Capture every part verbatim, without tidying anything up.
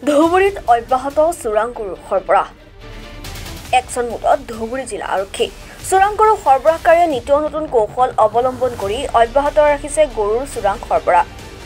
ধুবুৰীত অব্যাহত চোৰাং গৰু সৰবৰাহ একচন মোডত ধুবুৰী জিলা আৰক্ষী চোৰাং গৰু সৰবৰাহকাৰীয়ে নিত্য নতুন কৌশল অৱলম্বন কৰি অব্যাহত ৰাখিছে গৰুৰ চোৰাং সৰবৰাহ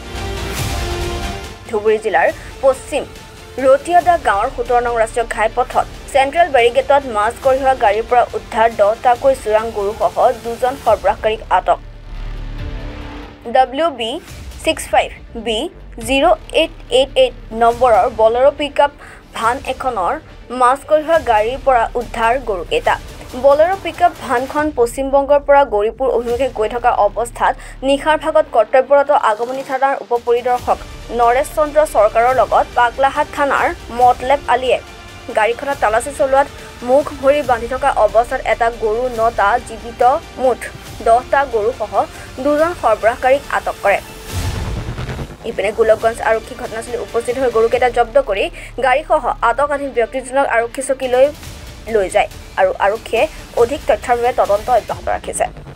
ধুবুৰী জিলাৰ পশ্চিম ৰতিয়াদা গাঁৱৰ সোতৰ নং ৰাষ্ট্ৰীয় ঘাইপথত চেণ্ট্ৰেল বেৰিগেটত মাছ কঢ়িওৱা গাড়ীৰ পৰা উদ্ধাৰ দহটাকৈ চোৰাং গৰুসহ দুজন সৰবৰাহকাৰীক আটক W B six five B zero' eight eight eight নম্বৰৰ বলেৰো পিকআপ ভান এখনৰ মাছ কঢ়িওৱা গাড়ীৰ পৰা উদ্ধাৰ গৰুকেইটা বলেৰো পিকআপ ভানখন পশ্চিমবংগৰ পৰা গৌৰীপুৰ অভিমুখে গৈ থকা অৱস্থাত নিশাৰ ভাগত কৰ্তব্যৰত আগমনী থানাৰ উপ পৰিদৰ্শক নৰেশ চন্দ্ৰ চৰকাৰৰ লগত পাগলাহাট থানাৰ মতলেব আলীয়ে গাড়ীখনত তালাচী চলোৱাত মুখ ভৰি বান্ধি থকা অৱস্থাত এটা গৰু নটা জীৱিত মুঠ দহটা গৰুসহ দুজন সৰবৰাহকাৰীক আটক কৰে ইপিনে গোলকগঞ্জ আৰক্ষী ঘটনাস্থলী উপস্থিত হৈ গৰুকেইটা জব্দ কৰি গাড়ীসহ আটকাধীন ব্যক্তিজনক আৰক্ষী চকীলৈ লৈ যায় আৰু আৰক্ষীয়ে অধিক তথ্যৰ বাবে তদন্ত অব্যাহত ৰাখিছে।